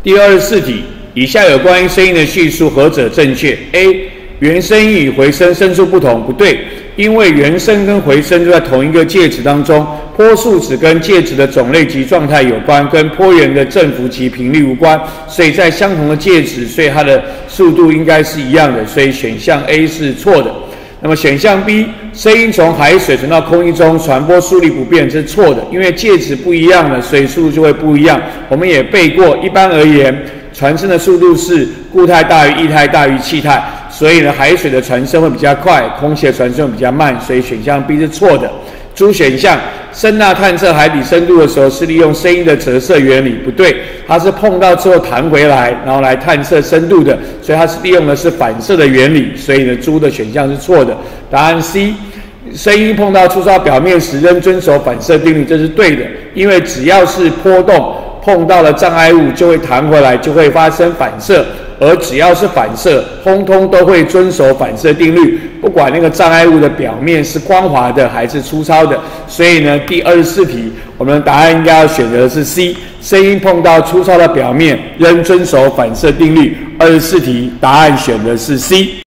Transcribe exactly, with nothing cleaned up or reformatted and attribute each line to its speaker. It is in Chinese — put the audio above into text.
Speaker 1: 第二十四题，以下有关于声音的叙述何者正确 ？A. 原声音与回声声数不同，不对，因为原声跟回声就在同一个介质当中，波数只跟介质的种类及状态有关，跟波源的振幅及频率无关，所以在相同的介质，所以它的速度应该是一样的，所以选项 A 是错的。那么选项 B， 声音从海水传到空气中，传播速率不变，这是错的，因为介质不一样了，所以速度就会不一样。我们也背过，一般而言，传声的速度是固态大于液态大于气态，所以呢，海水的传声会比较快，空气的传声会比较慢，所以选项 B 是错的。猪选项，声呐探测海底深度的时候是利用声音的折射原理，不对，它是碰到之后弹回来，然后来探测深度的，所以它是利用的是反射的原理，所以呢，猪的选项是错的。答案 C， 声音碰到粗糙表面时仍遵守反射定律，这是对的，因为只要是波动碰到了障碍物就会弹回来，就会发生反射。而只要是反射，通通都会遵守反射定律，不管那个障碍物的表面是光滑的还是粗糙的。所以呢，第二十四题，我们的答案应该要选择的是 C， 声音碰到粗糙的表面仍遵守反射定律。二十四题答案选的是 C。